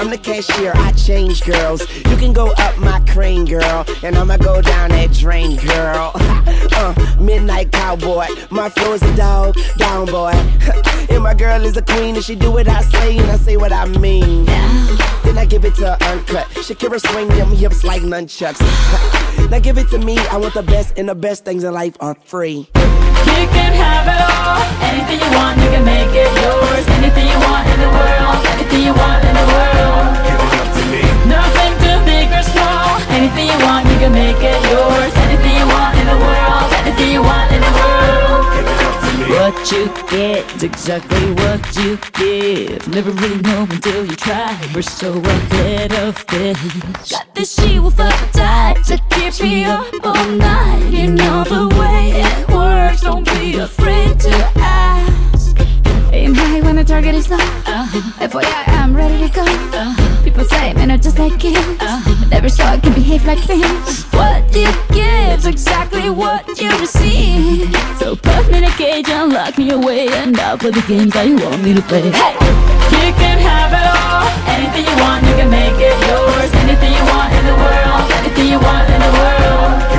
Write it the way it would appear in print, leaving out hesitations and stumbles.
I'm the cashier, I change girls. You can go up my crane, girl, and I'ma go down that drain, girl. Midnight cowboy, my flow is a dog, down boy. And my girl is a queen, and she do what I say, and I say what I mean. Then I give it to her uncut. Shakira swing them hips like nunchucks. Now give it to me, I want the best, and the best things in life are free. You can have it all, anything you want, you can make it yours. Anything you want in the world, anything you want in the world. Give it up to me. Nothing too big or small, anything you want, you can make it yours. Anything you want in the world, anything you want in the world. Give it up to me. What you get is exactly what you give. Never really know until you try. We're so ahead of this. Got this she-wolf appetite that keeps me up all night. You know the way it works, don't be afraid to ask. Aim high when the target is low. FYI, I'm ready to go. People say men are just like kids, but every dog can behave like this. What you give's exactly what you receive. So put me in a cage and lock me away, and I'll play the games that you want me to play. Hey! You can have it all, anything you want, you can make it yours. Anything you want in the world, anything you want in the world.